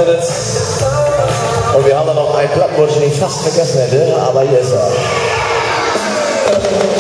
Minutes. Und wir haben da noch einen Plattenwunsch, den ich fast vergessen hätte, aber hier ist er.